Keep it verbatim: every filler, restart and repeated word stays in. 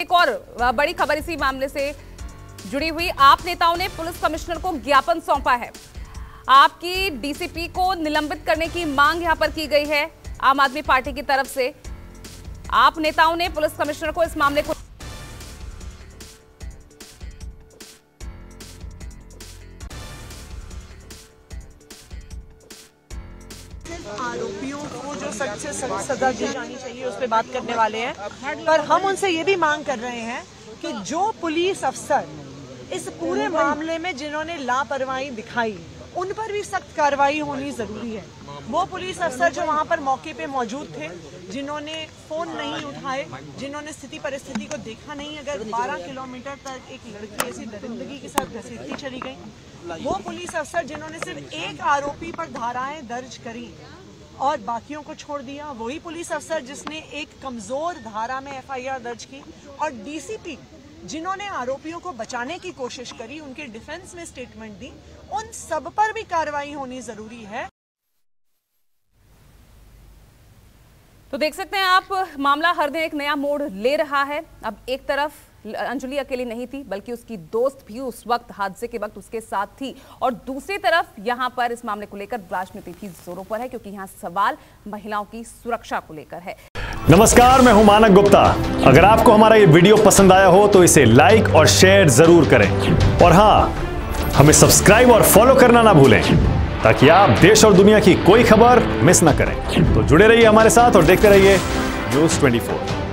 एक और बड़ी खबर इसी मामले से जुड़ी हुई। आप नेताओं ने पुलिस कमिश्नर को ज्ञापन सौंपा है। आपकी डीसीपी को निलंबित करने की मांग यहां पर की गई है आम आदमी पार्टी की तरफ से। आप नेताओं ने पुलिस कमिश्नर को इस मामले को आरोपियों को जो सख्त से सख्त सजा दी जानी चाहिए उस पर बात करने वाले हैं, पर हम उनसे ये भी मांग कर रहे हैं कि जो पुलिस अफसर इस पूरे मामले में जिन्होंने लापरवाही दिखाई उन पर भी सख्त कार्रवाई होनी जरूरी है। वो पुलिस अफसर जो वहाँ पर मौके पे मौजूद थे, जिन्होंने फोन नहीं उठाए, जिन्होंने स्थिति परिस्थिति को देखा नहीं, अगर बारह किलोमीटर तक एक लड़की ऐसी दरिंदगी के साथ घसीटती चली गई, वो पुलिस अफसर जिन्होंने सिर्फ एक आरोपी पर धाराएं दर्ज करी और बाकियों को छोड़ दिया, वही पुलिस अफसर जिसने एक कमजोर धारा में एफआईआर दर्ज की, और डीसीपी जिन्होंने आरोपियों को बचाने की कोशिश करी, उनके डिफेंस में स्टेटमेंट दी, उन सब पर भी कार्रवाई होनी जरूरी है। तो देख सकते हैं आप, मामला हर दिन एक नया मोड़ ले रहा है। अब एक तरफ अंजलि अकेली नहीं थी, बल्कि उसकी दोस्त भी उस वक्त हादसे के वक्त उसके साथ थी, और दूसरी तरफ यहां पर इस मामले को लेकर राजनीति भी जोरों पर है, क्योंकि यहां सवाल महिलाओं की सुरक्षा को लेकर है। नमस्कार, मैं हूं मानक गुप्ता। अगर आपको हमारा ये वीडियो पसंद आया हो तो इसे लाइक और शेयर जरूर करें, और हां, हमें सब्सक्राइब और फॉलो करना ना भूलें, ताकि आप देश और दुनिया की कोई खबर मिस ना करें। तो जुड़े रहिए हमारे साथ और देखते रहिए न्यूज़ चौबीस।